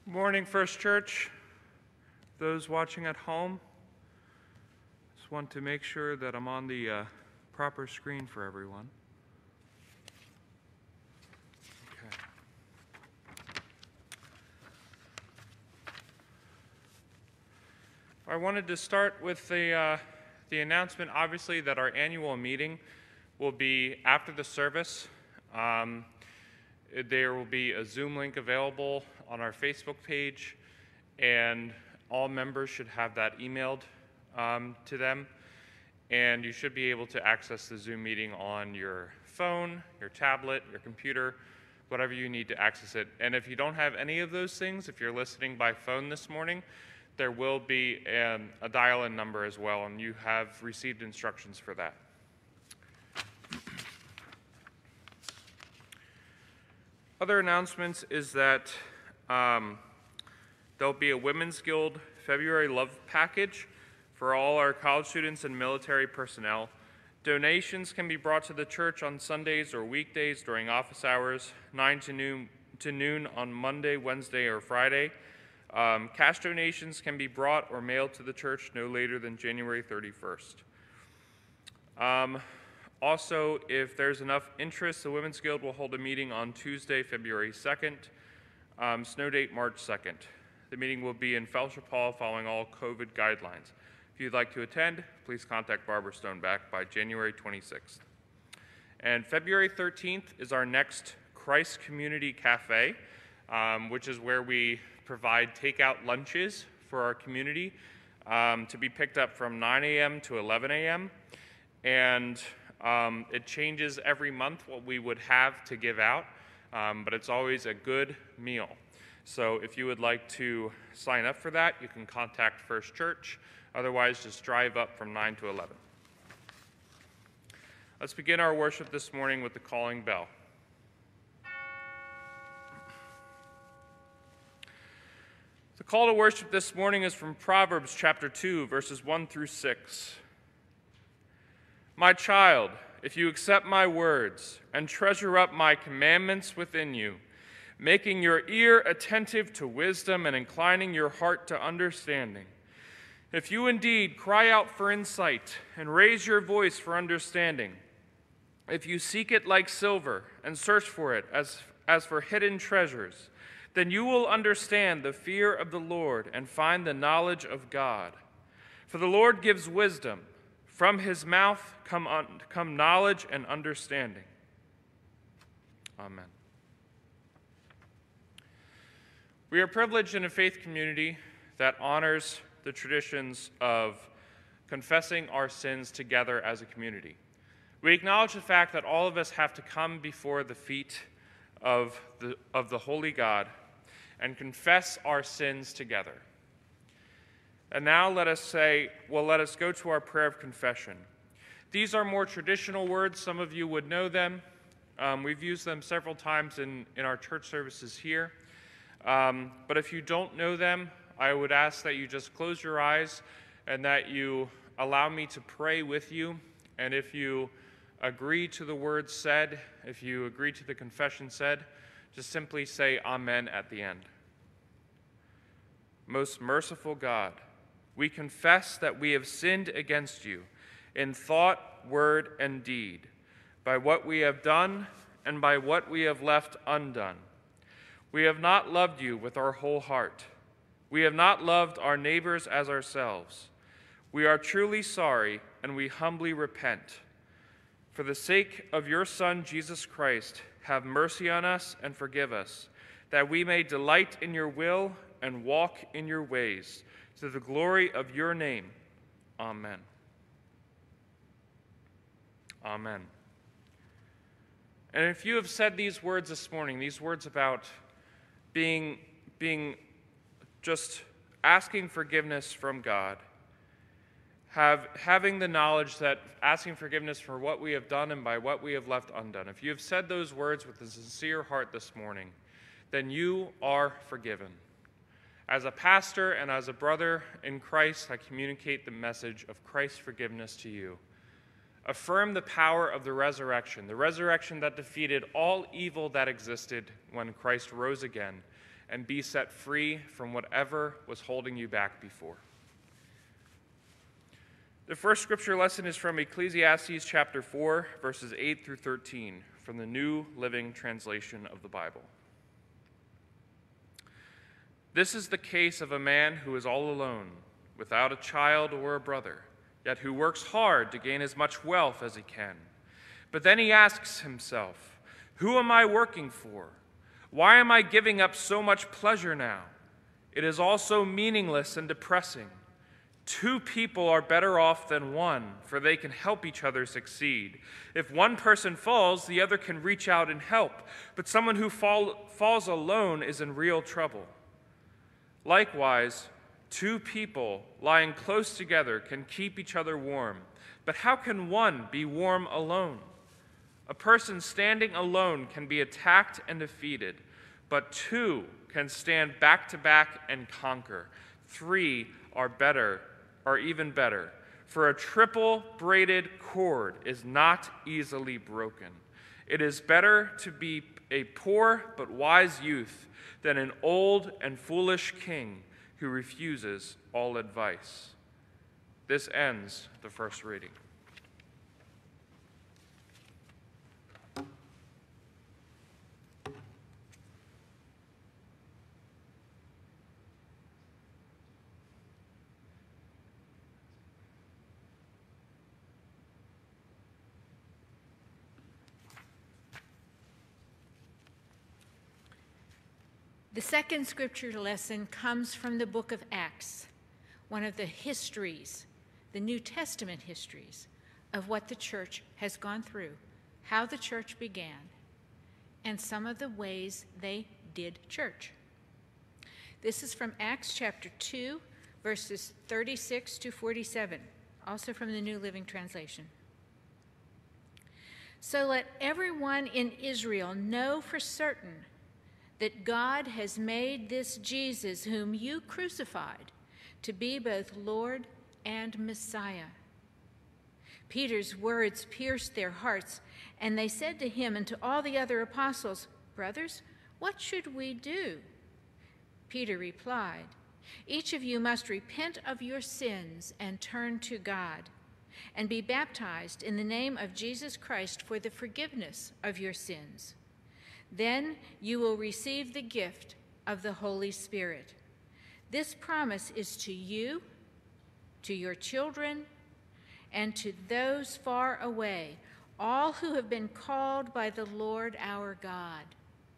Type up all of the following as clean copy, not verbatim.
Morning, First Church. Those watching at home, just want to make sure that I'm on the proper screen for everyone. Okay. I wanted to start with the announcement, obviously, that our annual meeting will be after the service. There will be a Zoom link available on our Facebook page, and all members should have that emailed to them. And you should be able to access the Zoom meeting on your phone, your tablet, your computer, whatever you need to access it. And if you don't have any of those things, if you're listening by phone this morning, there will be a dial-in number as well, and you have received instructions for that. Other announcements is that there'll be a Women's Guild February Love Package for all our college students and military personnel. Donations can be brought to the church on Sundays or weekdays during office hours, 9 to noon on Monday, Wednesday, or Friday. Cash donations can be brought or mailed to the church no later than January 31st. Also, if there's enough interest, the Women's Guild will hold a meeting on Tuesday, February 2nd, snow date March 2nd. The meeting will be in Fellowship Hall following all COVID guidelines. If you'd like to attend, please contact Barbara Stoneback by January 26th. And February 13th is our next Christ Community Cafe, which is where we provide takeout lunches for our community to be picked up from 9 a.m. to 11 a.m. And it changes every month what we would have to give out, but it's always a good meal. So if you would like to sign up for that, you can contact First Church. Otherwise, just drive up from 9 to 11. Let's begin our worship this morning with the calling bell. The call to worship this morning is from Proverbs chapter 2, verses 1 through 6. My child, if you accept my words and treasure up my commandments within you, making your ear attentive to wisdom and inclining your heart to understanding, if you indeed cry out for insight and raise your voice for understanding, if you seek it like silver and search for it as for hidden treasures, then you will understand the fear of the Lord and find the knowledge of God. For the Lord gives wisdom. From his mouth come knowledge and understanding. Amen. We are privileged in a faith community that honors the traditions of confessing our sins together as a community. We acknowledge the fact that all of us have to come before the feet of the holy God and confess our sins together. And now let us go to our prayer of confession. These are more traditional words. Some of you would know them. We've used them several times in our church services here. But if you don't know them, I would ask that you just close your eyes and that you allow me to pray with you. And if you agree to the words said, if you agree to the confession said, just simply say Amen at the end. Most merciful God, we confess that we have sinned against you in thought, word, and deed, by what we have done and by what we have left undone. We have not loved you with our whole heart. We have not loved our neighbors as ourselves. We are truly sorry, and we humbly repent. For the sake of your Son, Jesus Christ, have mercy on us and forgive us, that we may delight in your will and walk in your ways, to the glory of your name. Amen. Amen. And if you have said these words this morning, these words about being just asking forgiveness from God, having the knowledge that asking forgiveness for what we have done and by what we have left undone, if you have said those words with a sincere heart this morning, then you are forgiven. As a pastor and as a brother in Christ, I communicate the message of Christ's forgiveness to you. Affirm the power of the resurrection that defeated all evil that existed when Christ rose again, and be set free from whatever was holding you back before. The first scripture lesson is from Ecclesiastes chapter 4, verses 8 through 13, from the New Living Translation of the Bible. This is the case of a man who is all alone, without a child or a brother, yet who works hard to gain as much wealth as he can. But then he asks himself, "Who am I working for? Why am I giving up so much pleasure now? It is all so meaningless and depressing. 2 people are better off than one, for they can help each other succeed. If one person falls, the other can reach out and help, but someone who falls alone is in real trouble. Likewise, 2 people lying close together can keep each other warm, but how can one be warm alone? A person standing alone can be attacked and defeated, but 2 can stand back to back and conquer. 3 are even better, for a triple braided cord is not easily broken. It is better to be a poor but wise youth than an old and foolish king who refuses all advice." This ends the first reading. The second scripture lesson comes from the book of Acts, one of the histories, the New Testament histories, of what the church has gone through, how the church began, and some of the ways they did church. This is from Acts chapter 2, verses 36 to 47, also from the New Living Translation. "So let everyone in Israel know for certain that God has made this Jesus, whom you crucified, to be both Lord and Messiah." Peter's words pierced their hearts, and they said to him and to all the other apostles, "Brothers, what should we do?" Peter replied, "Each of you must repent of your sins and turn to God, and be baptized in the name of Jesus Christ for the forgiveness of your sins. Then you will receive the gift of the Holy Spirit. This promise is to you, to your children, and to those far away, all who have been called by the Lord our God."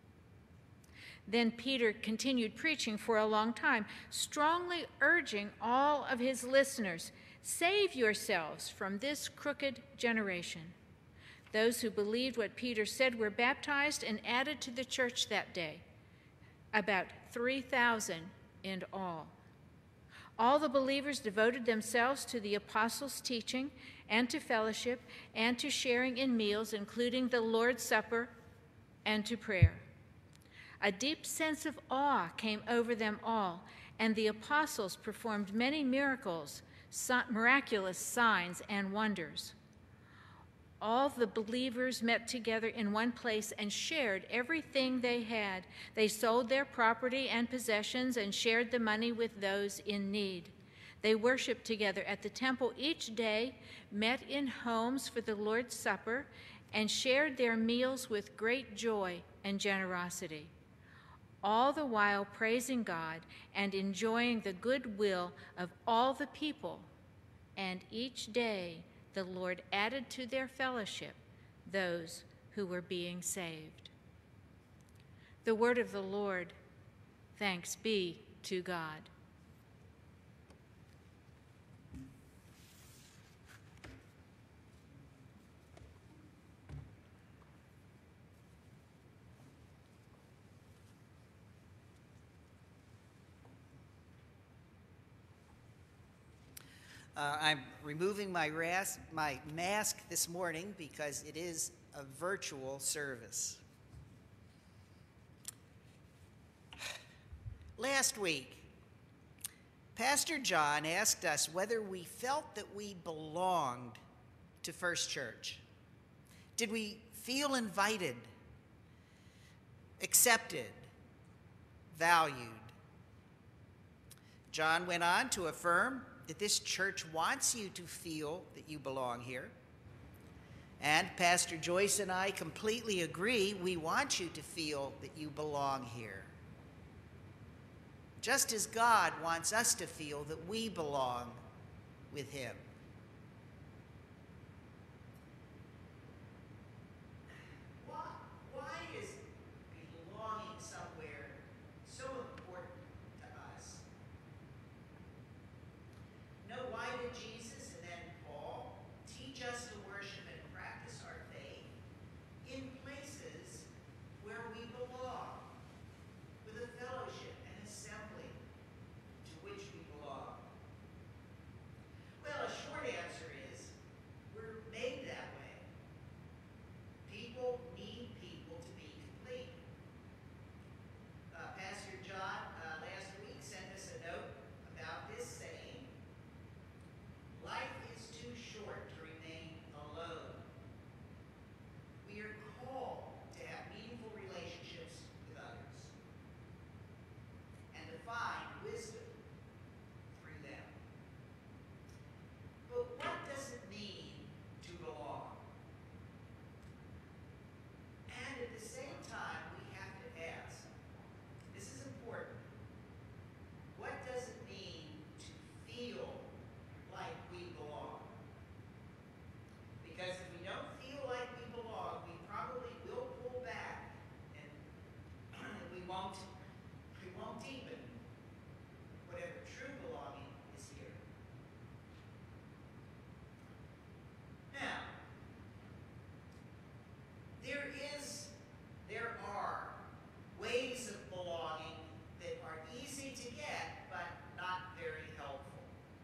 Then Peter continued preaching for a long time, strongly urging all of his listeners, "Save yourselves from this crooked generation." Those who believed what Peter said were baptized and added to the church that day, about 3,000 in all. All the believers devoted themselves to the apostles' teaching and to fellowship and to sharing in meals, including the Lord's Supper, and to prayer. A deep sense of awe came over them all, and the apostles performed many miracles, miraculous signs and wonders. All the believers met together in one place and shared everything they had. They sold their property and possessions and shared the money with those in need. They worshiped together at the temple each day, met in homes for the Lord's Supper, and shared their meals with great joy and generosity, all the while praising God and enjoying the goodwill of all the people. And each day the Lord added to their fellowship those who were being saved. The word of the Lord. Thanks be to God. I'm removing my mask this morning because it is a virtual service. Last week, Pastor John asked us whether we felt that we belonged to First Church. Did we feel invited, accepted, valued. John went on to affirm that this church wants you to feel that you belong here. And Pastor Joyce and I completely agree. We want you to feel that you belong here. Just as God wants us to feel that we belong with him. Why is belonging somewhere so important to us? No, why did Jesus and then Paul teach us to worship and practice our faith in places where we belong, with a fellowship and assembly to which we belong? Well, a short answer is we're made that way. People need people to be complete. Pastor John last week sent us a note about this, saying, life is too short to remain alone. We are called to have meaningful relationships with others and to find wisdom through them. But what does it mean to belong? And at the same time, we have to ask, this is important, what does it mean to feel like we belong? Because if we don't feel like we belong, we probably will pull back and we won't deepen whatever true belonging is here. Now, there are ways of belonging that are easy to get, but not very helpful.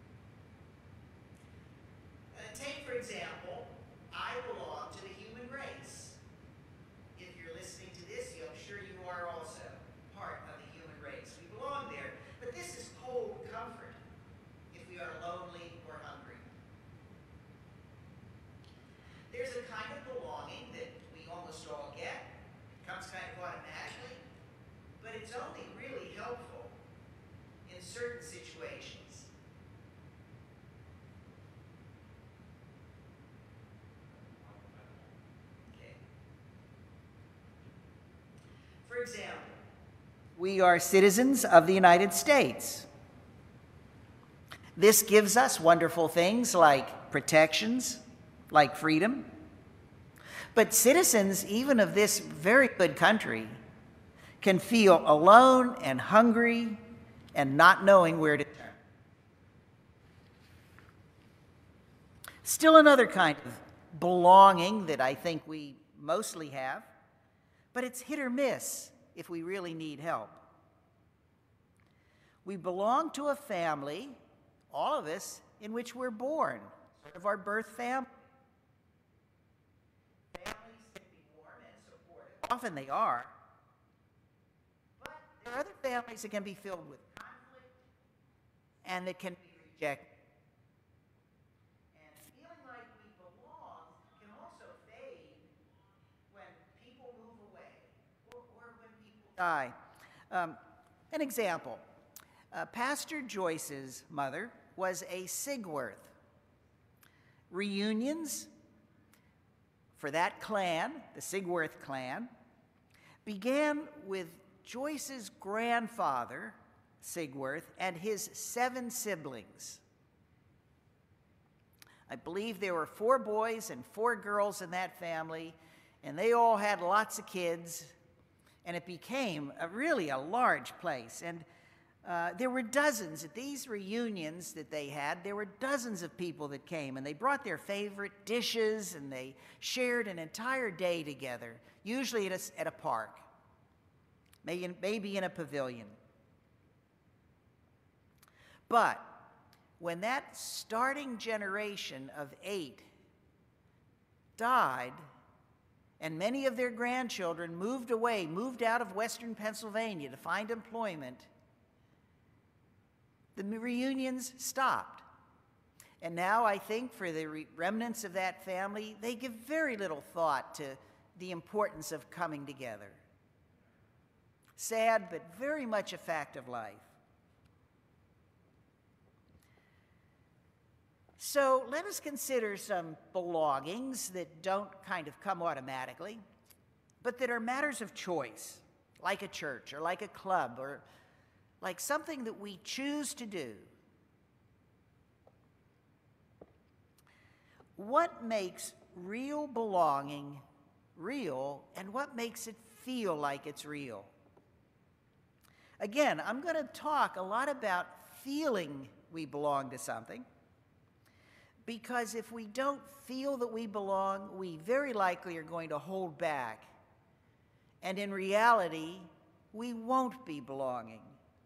Take, for example, I belong to the human race. If you're listening to this, I'm sure you are also part of the human race. We belong there. But this is cold comfort if we are lonely or hungry. There's a kind of belonging that we almost all get. It comes kind of automatically, but it's only really helpful in certain situations. Okay. For example, we are citizens of the United States. This gives us wonderful things like protections, like freedom. But citizens, even of this very good country, can feel alone and hungry and not knowing where to turn. Still another kind of belonging that I think we mostly have, but it's hit or miss if we really need help. We belong to a family, all of us, in which we're born, sort of our birth family. Families can be warm and supportive. Often they are. But there are other families that can be filled with conflict and that can be rejected. And feeling like we belong can also fade when people move away or when people die. An example. Pastor Joyce's mother was a Sigworth. Reunions for that clan, the Sigworth clan, began with Joyce's grandfather, Sigworth, and his 7 siblings. I believe there were 4 boys and 4 girls in that family, and they all had lots of kids, and it became really a large place. And there were dozens at these reunions that they had. There were dozens of people that came, and they brought their favorite dishes, and they shared an entire day together, usually at a park, maybe in a pavilion. But when that starting generation of 8 died, and many of their grandchildren moved away, moved out of Western Pennsylvania to find employment, the reunions stopped. And now I think for the remnants of that family, they give very little thought to the importance of coming together. Sad, but very much a fact of life. So let us consider some belongings that don't kind of come automatically, but that are matters of choice, like a church or like a club or like something that we choose to do. What makes real belonging real, and what makes it feel like it's real? Again, I'm going to talk a lot about feeling we belong to something, because if we don't feel that we belong, we very likely are going to hold back. And in reality, we won't be belonging.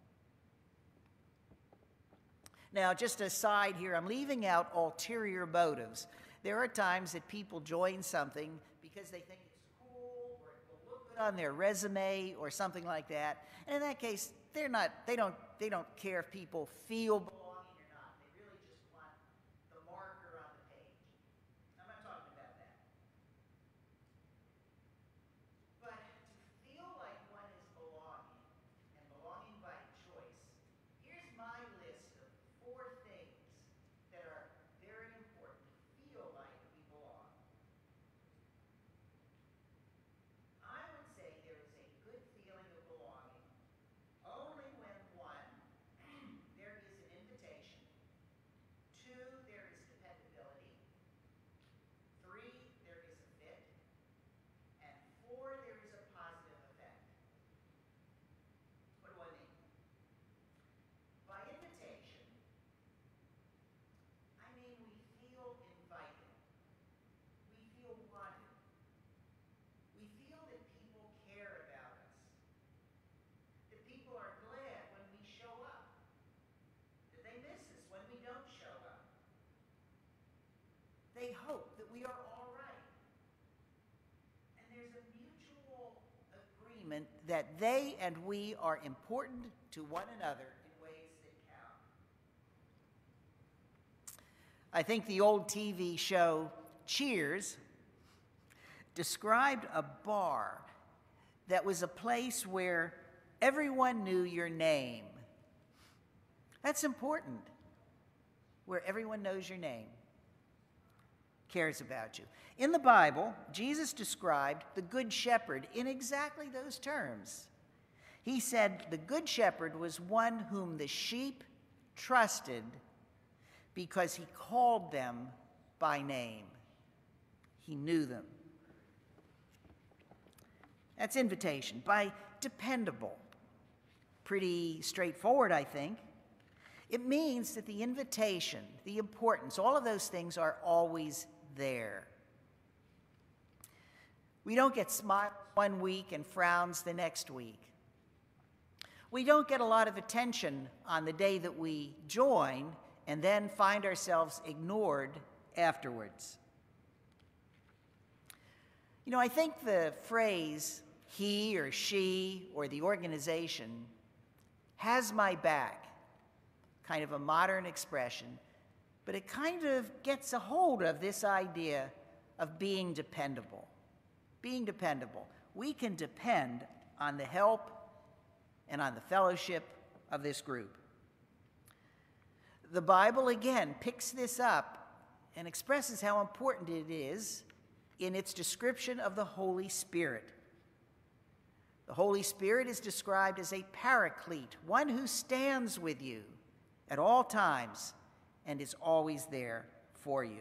Now, just a side here, I'm leaving out ulterior motives. There are times that people join something because they think it's cool or it will look good on their resume or something like that. And in that case, they don't care if people feel belonging or not. They really just want the marker on the page. I'm not talking about that. But to feel like one is belonging, and belonging by choice, here's my list of 4 things that are very important to feel like we belong. I would say there is a good feeling of belonging only when 1, there is an invitation, 2, there is dependability, 3, there is a fit, and 4, there is a positive effect. What do I mean? By invitation, I mean we feel invited. We feel wanted. We feel that people care about us. That people are glad when we show up. That they miss us when we don't show up. They hope that we are all right. And there's a mutual agreement that they and we are important to one another in ways that count. I think the old TV show Cheers described a bar that was a place where everyone knew your name. That's important, where everyone knows your name, cares about you. In the Bible, Jesus described the Good Shepherd in exactly those terms. He said the Good Shepherd was one whom the sheep trusted because he called them by name. He knew them. That's invitation. By dependable, pretty straightforward, I think. It means that the invitation, the importance, all of those things are always there. We don't get smiles one week and frowns the next week. We don't get a lot of attention on the day that we join and then find ourselves ignored afterwards. You know, I think the phrase he or she or the organization has my back, kind of a modern expression, but it kind of gets a hold of this idea of being dependable. Being dependable. We can depend on the help and on the fellowship of this group. The Bible, again, picks this up and expresses how important it is in its description of the Holy Spirit. The Holy Spirit is described as a paraclete, one who stands with you at all times and is always there for you.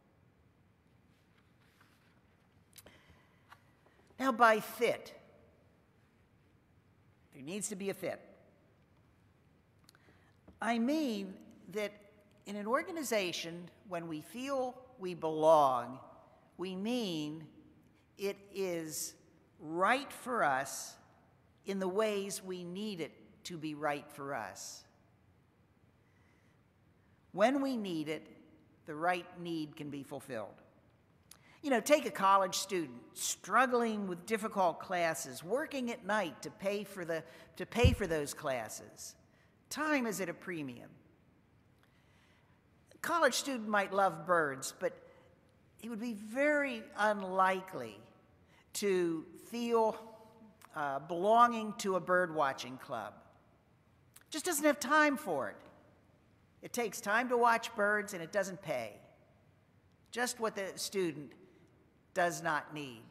Now, by fit, there needs to be a fit. I mean that in an organization, when we feel we belong, we mean it is right for us in the ways we need it to be right for us. When we need it, the right need can be fulfilled. You know, take a college student struggling with difficult classes, working at night to pay for those classes. Time is at a premium. A college student might love birds, but he would be very unlikely to feel belonging to a bird watching club. Just doesn't have time for it. It takes time to watch birds and it doesn't pay. Just what the student does not need.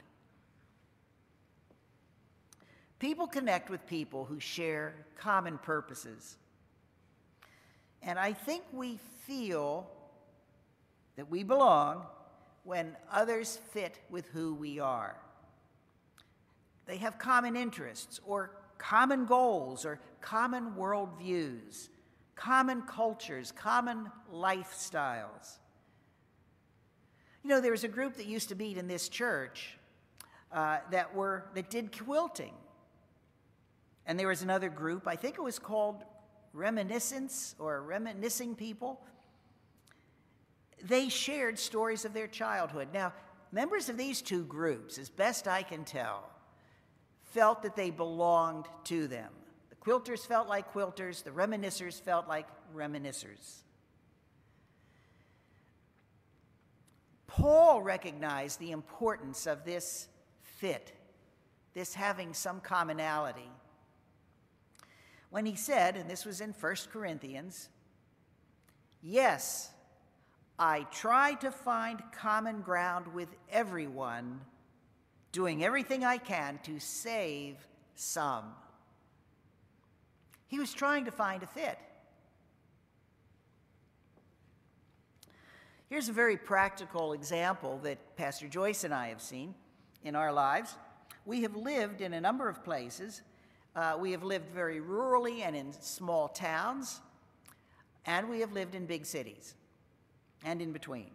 People connect with people who share common purposes. And I think we feel that we belong when others fit with who we are. They have common interests or common goals or common worldviews, common cultures, common lifestyles. You know, there was a group that used to meet in this church that did quilting. And there was another group, I think it was called Reminiscence or Reminiscing People. They shared stories of their childhood. Now, members of these two groups, as best I can tell, felt that they belonged to them. The quilters felt like quilters, the reminiscers felt like reminiscers. Paul recognized the importance of this fit, this having some commonality, when he said, and this was in 1 Corinthians, "Yes, I try to find common ground with everyone, doing everything I can to save some." He was trying to find a fit. Here's a very practical example that Pastor Joyce and I have seen in our lives. We have lived in a number of places. We have lived very rurally and in small towns, and we have lived in big cities and in between.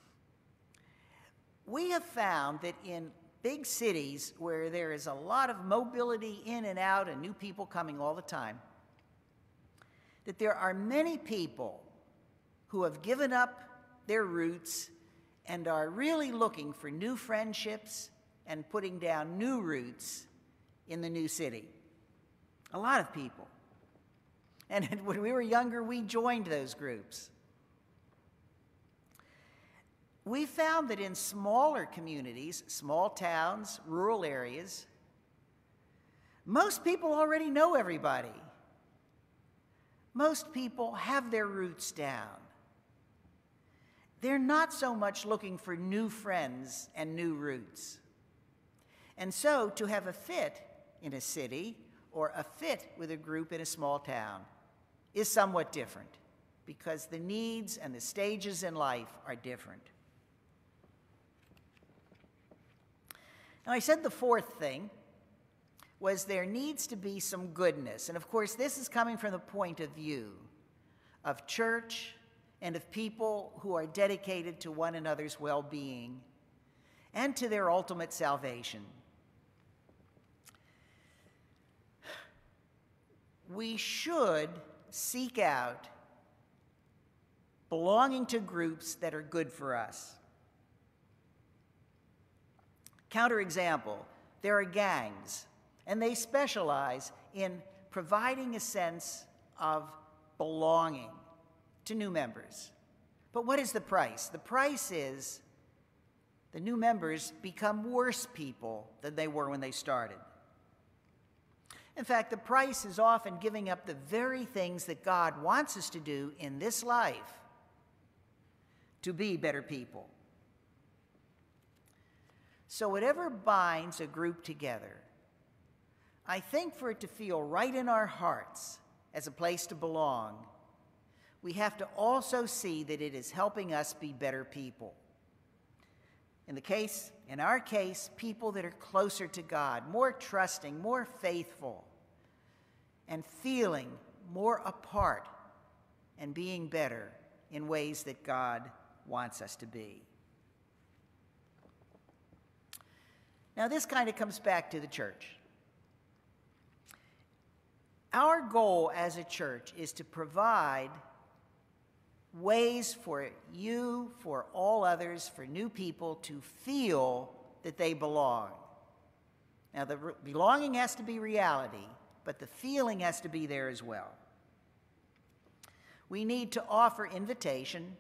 We have found that in big cities where there is a lot of mobility in and out and new people coming all the time, that there are many people who have given up their roots and are really looking for new friendships and putting down new roots in the new city. A lot of people. And when we were younger, we joined those groups. We found that in smaller communities, small towns, rural areas, most people already know everybody. Most people have their roots down. They're not so much looking for new friends and new roots. And so to have a fit in a city or a fit with a group in a small town is somewhat different because the needs and the stages in life are different. Now, I said the fourth thing was there needs to be some goodness. And of course, this is coming from the point of view of church and of people who are dedicated to one another's well-being and to their ultimate salvation. We should seek out belonging to groups that are good for us. Counterexample, there are gangs, and they specialize in providing a sense of belonging to new members. But what is the price? The price is the new members become worse people than they were when they started. In fact, the price is often giving up the very things that God wants us to do in this life to be better people. So whatever binds a group together, I think for it to feel right in our hearts as a place to belong, we have to also see that it is helping us be better people. In our case, people that are closer to God, more trusting, more faithful, and feeling more apart and being better in ways that God wants us to be. Now, this kind of comes back to the church. Our goal as a church is to provide ways for you, for all others, for new people to feel that they belong. Now, the belonging has to be reality, but the feeling has to be there as well. We need to offer invitation,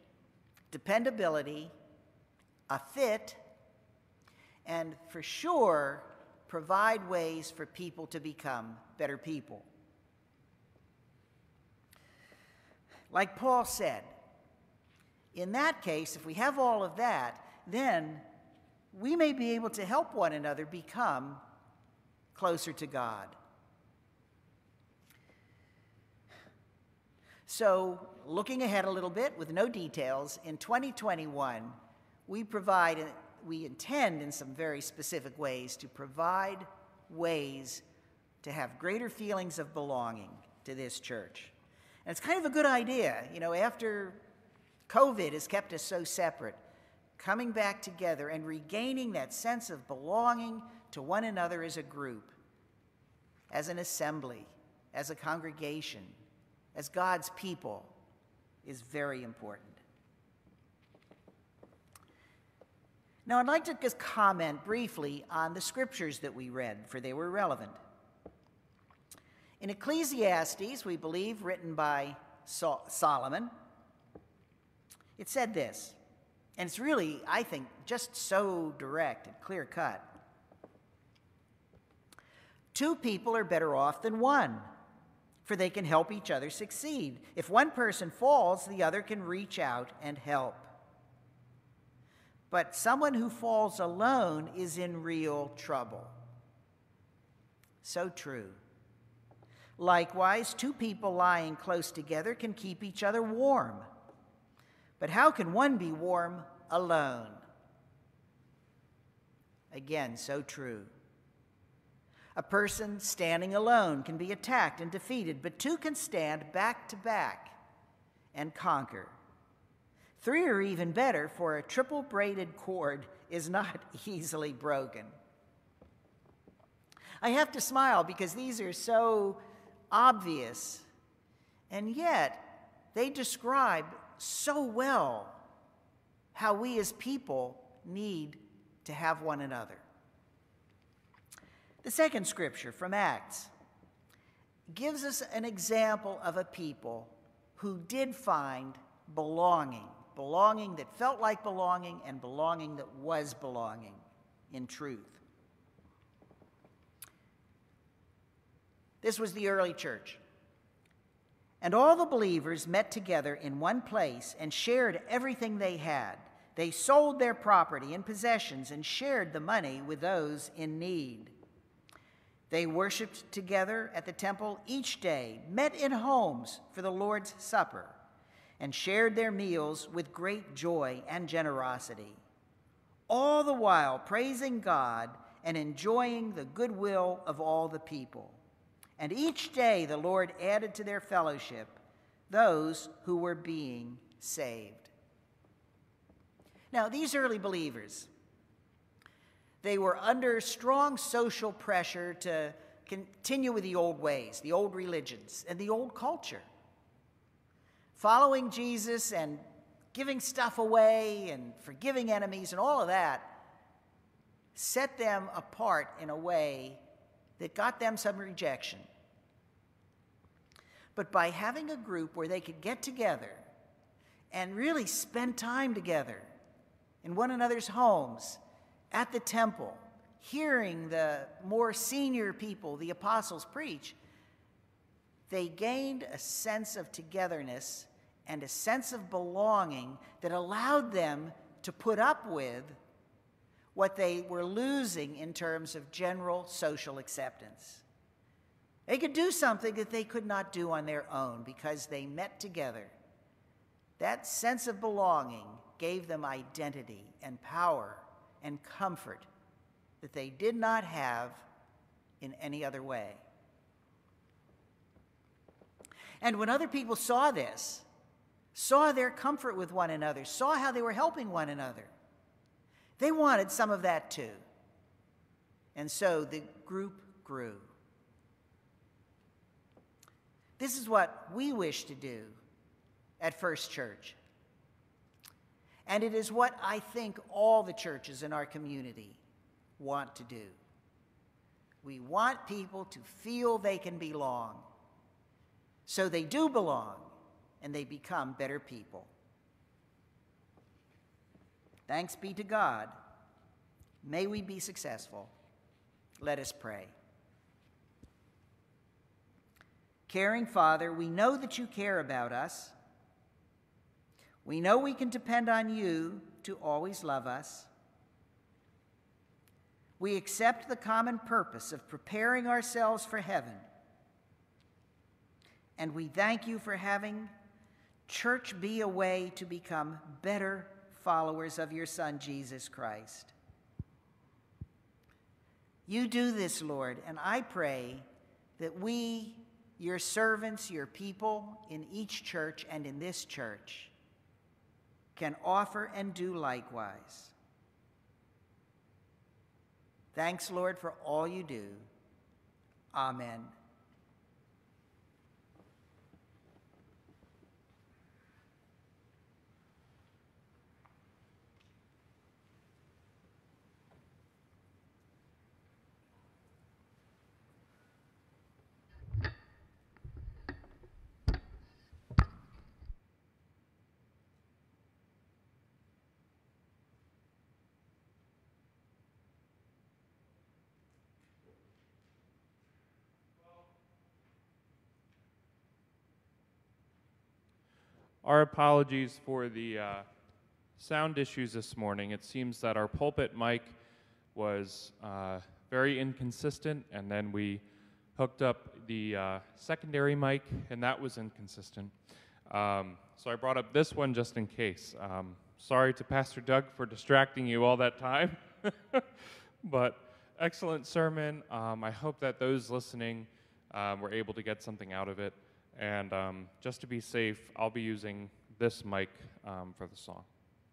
dependability, a fit, and for sure, provide ways for people to become better people. Like Paul said, in that case, if we have all of that, then we may be able to help one another become closer to God. So, looking ahead a little bit with no details, in 2021, we intend in some very specific ways to provide ways to have greater feelings of belonging to this church. And it's kind of a good idea, after COVID has kept us so separate, coming back together and regaining that sense of belonging to one another as a group, as an assembly, as a congregation, as God's people, is very important. Now, I'd like to just comment briefly on the scriptures that we read, for they were relevant. In Ecclesiastes, we believe, written by Solomon, it said this, and it's really, I think, just so direct and clear-cut. 2 people are better off than one, for they can help each other succeed. If one person falls, the other can reach out and help. But someone who falls alone is in real trouble. So true. Likewise, 2 people lying close together can keep each other warm. But how can one be warm alone? Again, so true. A person standing alone can be attacked and defeated, but 2 can stand back to back and conquer. 3 are even better, for a triple braided cord is not easily broken. I have to smile because these are so obvious, and yet they describe so well how we as people need to have one another. The second scripture from Acts gives us an example of a people who did find belonging that felt like belonging, and belonging that was belonging in truth. This was the early church. And all the believers met together in one place and shared everything they had. They sold their property and possessions and shared the money with those in need. They worshiped together at the temple each day, met in homes for the Lord's Supper, and shared their meals with great joy and generosity, all the while praising God and enjoying the goodwill of all the people. And each day the Lord added to their fellowship those who were being saved. Now, these early believers, they were under strong social pressure to continue with the old ways, the old religions, and the old culture. Following Jesus and giving stuff away and forgiving enemies and all of that set them apart in a way that got them some rejection. But by having a group where they could get together and really spend time together in one another's homes, at the temple, hearing the more senior people, the apostles, preach, they gained a sense of togetherness and a sense of belonging that allowed them to put up with what they were losing in terms of general social acceptance. They could do something that they could not do on their own because they met together. That sense of belonging gave them identity and power and comfort that they did not have in any other way. And when other people saw this, saw their comfort with one another, saw how they were helping one another, they wanted some of that too. And so the group grew. This is what we wish to do at First Church. And it is what I think all the churches in our community want to do. We want people to feel they can belong, so they do belong, and they become better people. Thanks be to God. May we be successful. Let us pray. Caring Father, we know that you care about us. We know we can depend on you to always love us. We accept the common purpose of preparing ourselves for heaven. And we thank you for having church be a way to become better followers of your Son, Jesus Christ. You do this, Lord, and I pray that we, your servants, your people in each church and in this church, can offer and do likewise. Thanks, Lord, for all you do. Amen. Our apologies for the sound issues this morning. It seems that our pulpit mic was very inconsistent, and then we hooked up the secondary mic, and that was inconsistent. So I brought up this one just in case. Sorry to Pastor Doug for distracting you all that time, but excellent sermon. I hope that those listening were able to get something out of it. And just to be safe, I'll be using this mic for the song.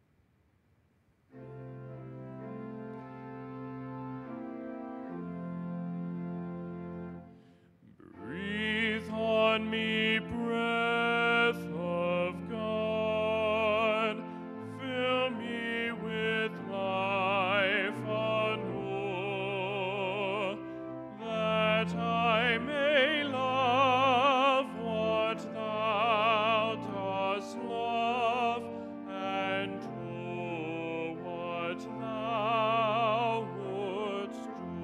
Breathe on me, breath of God, fill me with life anew, that I may love what thou dost love, and do what thou wouldst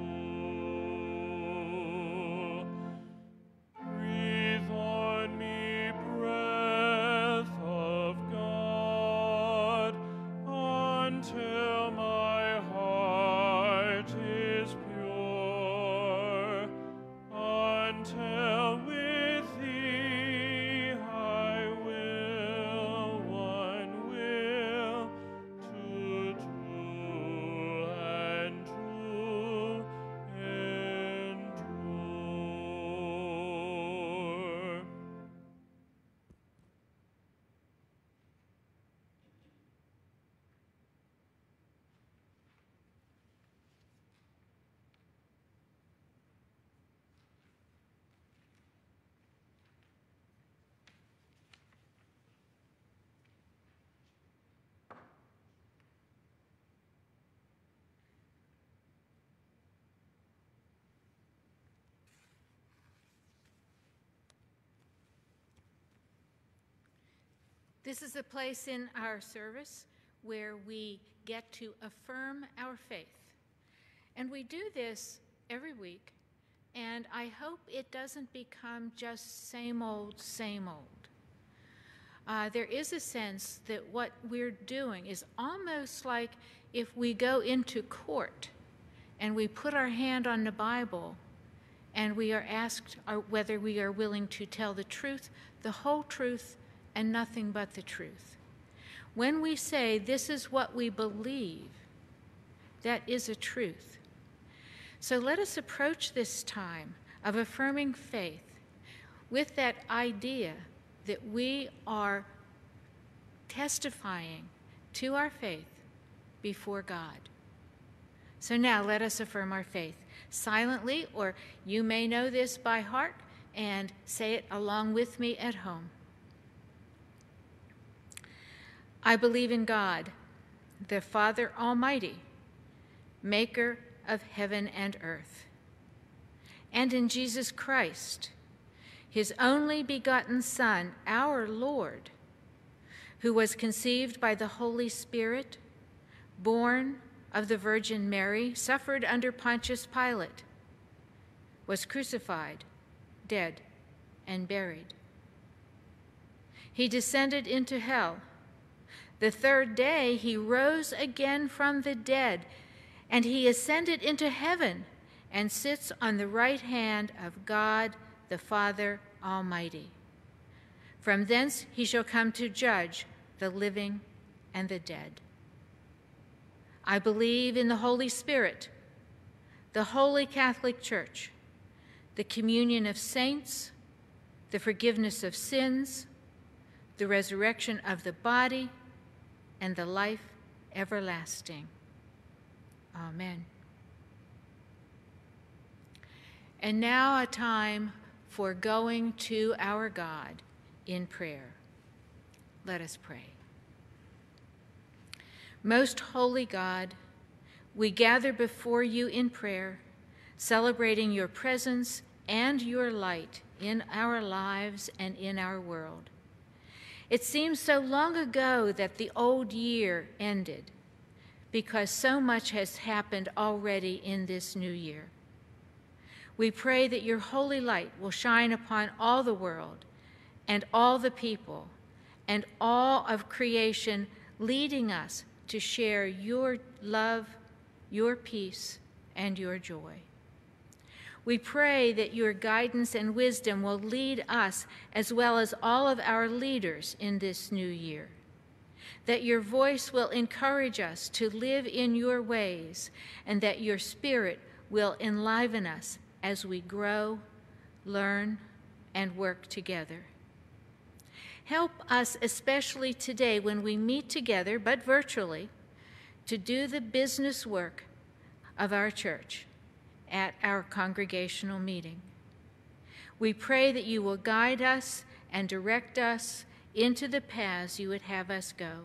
do. Breathe on me, breath of God, until my heart is pure, until with thee I will one will to do and to endure. This is a place in our service where we get to affirm our faith. And we do this every week, and I hope it doesn't become just same old, same old. There is a sense that what we're doing is almost like if we go into court and we put our hand on the Bible and we are asked whether we are willing to tell the truth, the whole truth, and nothing but the truth. When we say this is what we believe, that is a truth. So let us approach this time of affirming faith with that idea that we are testifying to our faith before God. So now let us affirm our faith silently, or you may know this by heart and say it along with me at home. I believe in God, the Father Almighty, maker of heaven and earth, and in Jesus Christ, his only begotten Son, our Lord, who was conceived by the Holy Spirit, born of the Virgin Mary, suffered under Pontius Pilate, was crucified, dead, and buried. He descended into hell. The third day he rose again from the dead, and he ascended into heaven and sits on the right hand of God the Father Almighty. From thence he shall come to judge the living and the dead. I believe in the Holy Spirit, the Holy Catholic Church, the communion of saints, the forgiveness of sins, the resurrection of the body, and the life everlasting. Amen. And now a time for going to our God in prayer. Let us pray. Most holy God, we gather before you in prayer, celebrating your presence and your light in our lives and in our world. It seems so long ago that the old year ended, because so much has happened already in this new year. We pray that your holy light will shine upon all the world and all the people and all of creation, leading us to share your love, your peace, and your joy. We pray that your guidance and wisdom will lead us as well as all of our leaders in this new year, that your voice will encourage us to live in your ways, and that your Spirit will enliven us as we grow, learn, and work together. Help us, especially today when we meet together, but virtually, to do the business work of our church at our congregational meeting. We pray that you will guide us and direct us into the paths you would have us go.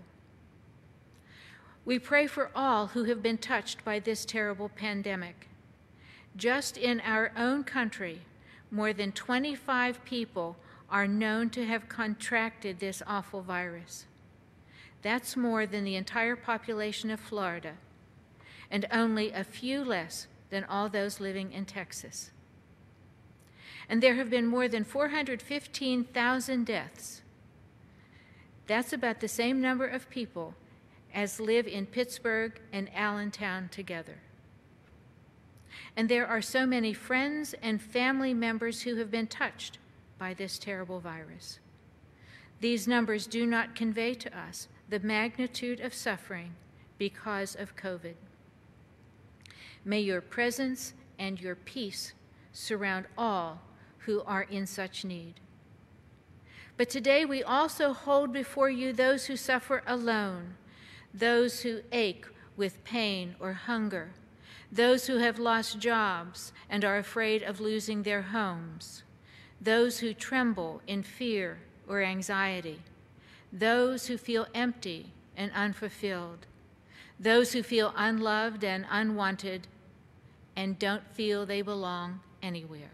We pray for all who have been touched by this terrible pandemic. Just in our own country, more than 25 people are known to have contracted this awful virus. That's more than the entire population of Florida, and only a few less than all those living in Texas. And there have been more than 415,000 deaths. That's about the same number of people as live in Pittsburgh and Allentown together. And there are so many friends and family members who have been touched by this terrible virus. These numbers do not convey to us the magnitude of suffering because of COVID. May your presence and your peace surround all who are in such need. But today we also hold before you those who suffer alone, those who ache with pain or hunger, those who have lost jobs and are afraid of losing their homes, those who tremble in fear or anxiety, those who feel empty and unfulfilled, those who feel unloved and unwanted and don't feel they belong anywhere.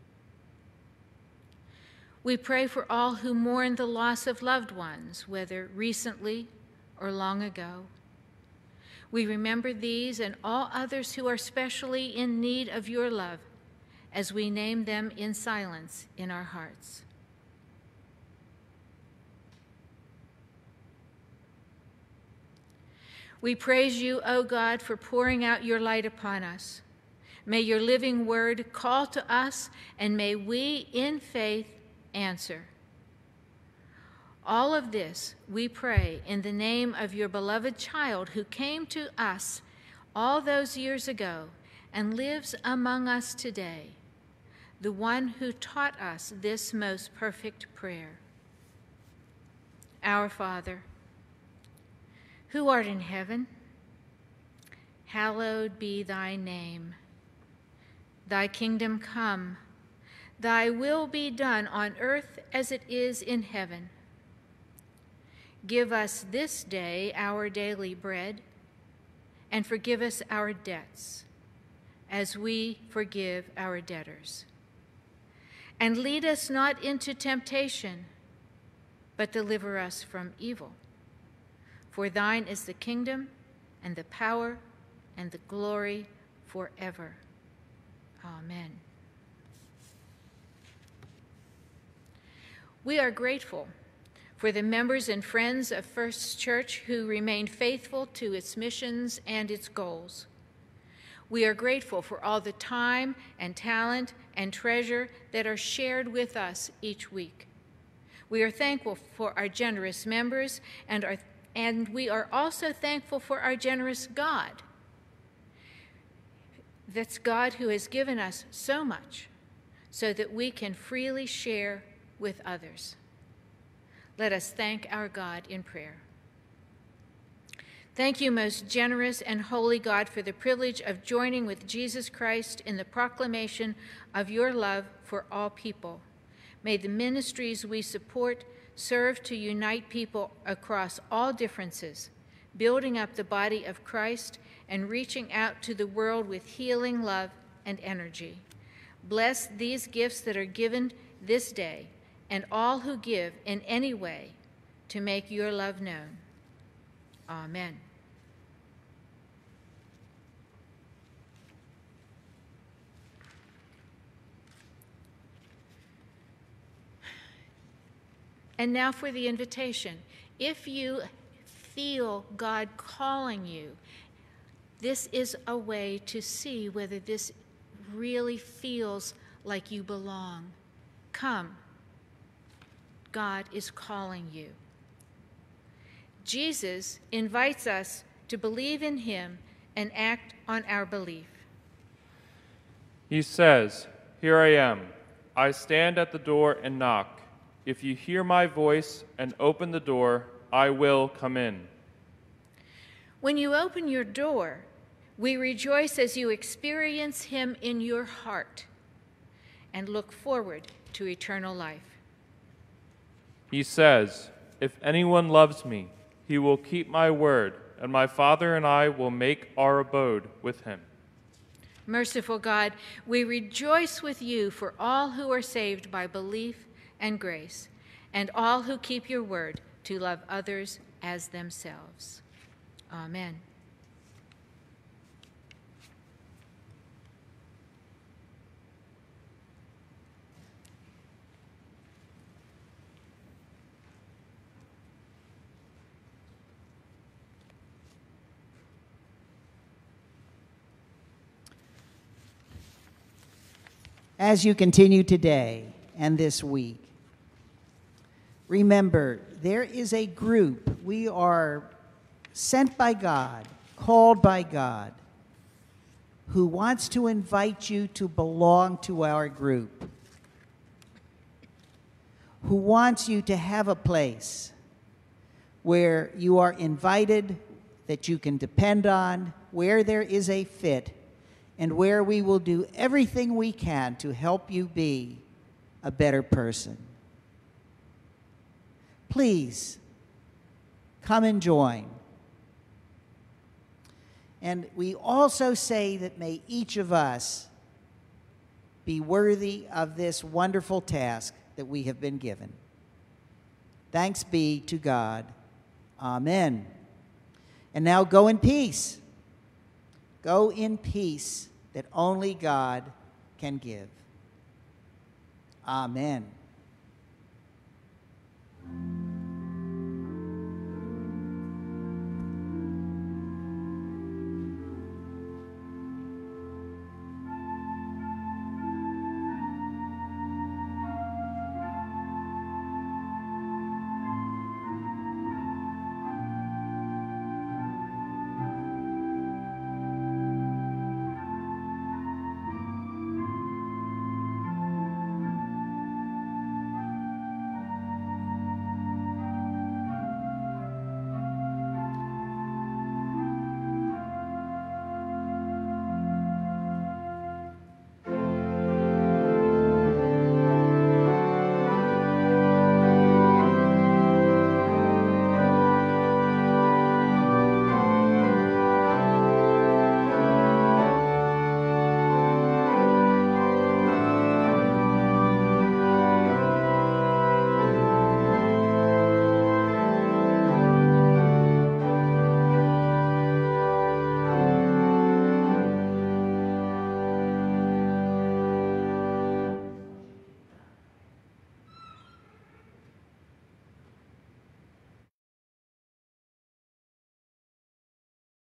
We pray for all who mourn the loss of loved ones, whether recently or long ago. We remember these and all others who are specially in need of your love as we name them in silence in our hearts. We praise you, O God, for pouring out your light upon us. May your living word call to us, and may we, in faith, answer. All of this we pray in the name of your beloved child who came to us all those years ago and lives among us today, the one who taught us this most perfect prayer. Our Father, who art in heaven, hallowed be thy name. Thy kingdom come, thy will be done on earth as it is in heaven. Give us this day our daily bread, and forgive us our debts, as we forgive our debtors. And lead us not into temptation, but deliver us from evil. For thine is the kingdom, and the power, and the glory forever. Amen. We are grateful for the members and friends of First Church who remain faithful to its missions and its goals. We are grateful for all the time and talent and treasure that are shared with us each week. We are thankful for our generous members, and we are also thankful for our generous God. That's God who has given us so much so that we can freely share with others. Let us thank our God in prayer. Thank you, most generous and holy God, for the privilege of joining with Jesus Christ in the proclamation of your love for all people. May the ministries we support serve to unite people across all differences, building up the body of Christ and reaching out to the world with healing love and energy. Bless these gifts that are given this day and all who give in any way to make your love known. Amen. And now for the invitation. If you feel God calling you, this is a way to see whether this really feels like you belong. Come. God is calling you. Jesus invites us to believe in him and act on our belief. He says, "Here I am. I stand at the door and knock. If you hear my voice and open the door, I will come in." When you open your door, we rejoice as you experience him in your heart and look forward to eternal life. He says, "If anyone loves me, he will keep my word, and my Father and I will make our abode with him." Merciful God, we rejoice with you for all who are saved by belief and grace, and all who keep your word to love others as themselves. Amen. As you continue today and this week, remember, there is a group. We are sent by God, called by God, who wants to invite you to belong to our group, who wants you to have a place where you are invited, that you can depend on, where there is a fit, and where we will do everything we can to help you be a better person. Please, come and join. And we also say that may each of us be worthy of this wonderful task that we have been given. Thanks be to God. Amen. And now go in peace. Go in peace that only God can give. Amen.